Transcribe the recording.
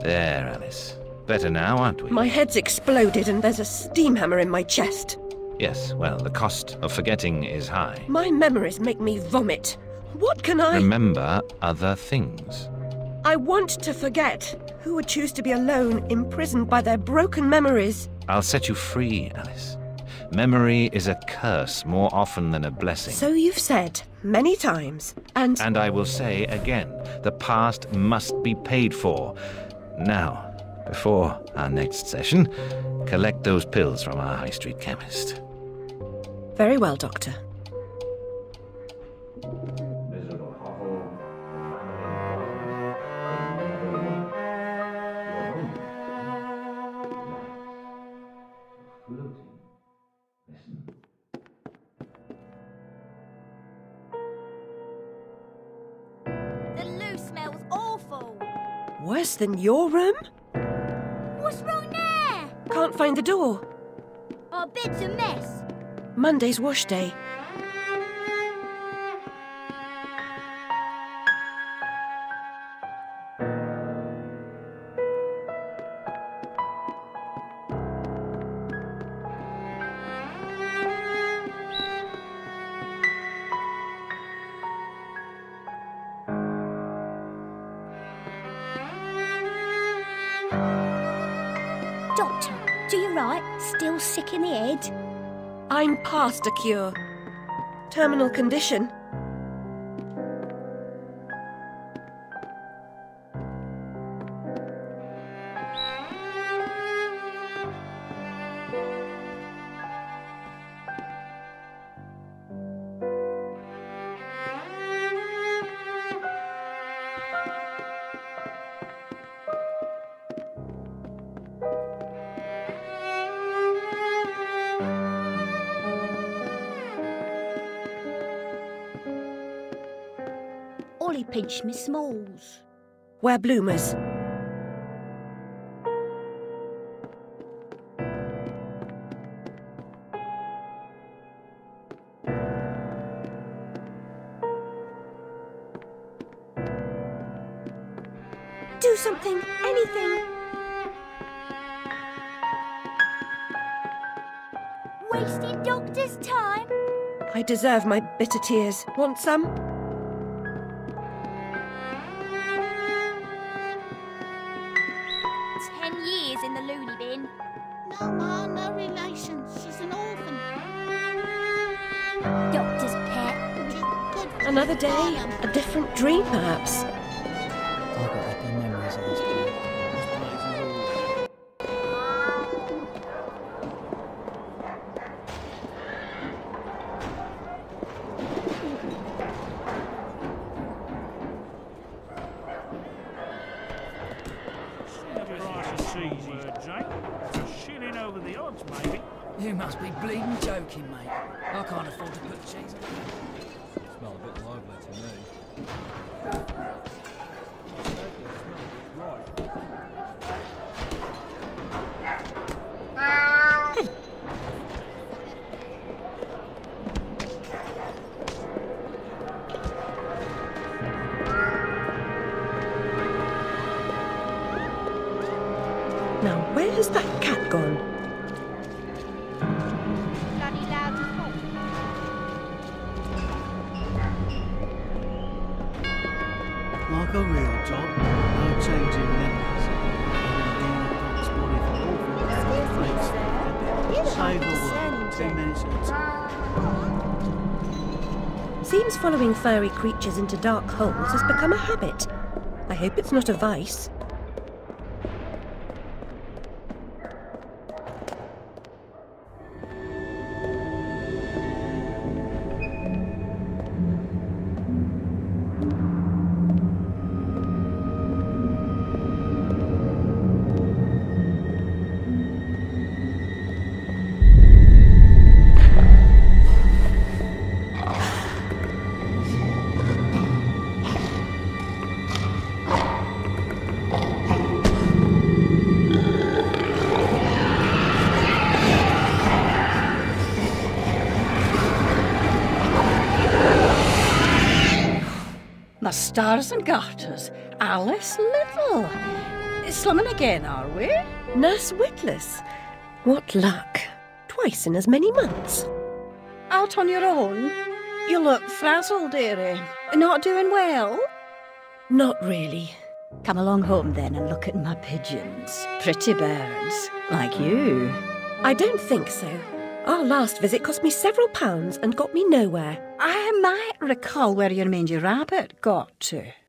There, Alice. Better now, aren't we? My head's exploded and there's a steam hammer in my chest. Yes, well, the cost of forgetting is high. My memories make me vomit. What can I... Remember other things. I want to forget. Who would choose to be alone, imprisoned by their broken memories? I'll set you free, Alice. Memory is a curse more often than a blessing. So you've said many times, and... And I will say again, the past must be paid for. Now, before our next session, collect those pills from our high street chemist. Very well, Doctor. The loo smells awful. Worse than your room? What's wrong there? Can't find the door. Our bed's a mess. Monday's wash day. Doctor, do you right? Still sick in the head? I'm past a cure. Terminal condition. Ollie pinched me smalls. Wear bloomers. Do something, anything. Wasting doctor's time? I deserve my bitter tears. Want some? 10 years in the loony bin. No, Ma, no relations. She's an orphan. Doctor's pet. Good for Another the day, farm. a different dream, perhaps. I've got happy memories of this place. You must be bleeding joking, mate. I can't afford to put cheese on. Smell a bit lively to me. Now, where has that cat gone? Bloody loud and full. Like a real job, no changing nipples. Save the world, 2 minutes at a time. Seems following furry creatures into dark holes has become a habit. I hope it's not a vice. The stars and garters, Alice Little. Slumming again, are we? Nurse Witless. What luck. Twice in as many months. Out on your own? You look frazzled, dearie. Not doing well? Not really. Come along home then and look at my pigeons. Pretty birds, like you. I don't think so. Our last visit cost me several pounds and got me nowhere. I might recall where your mangy rabbit got to.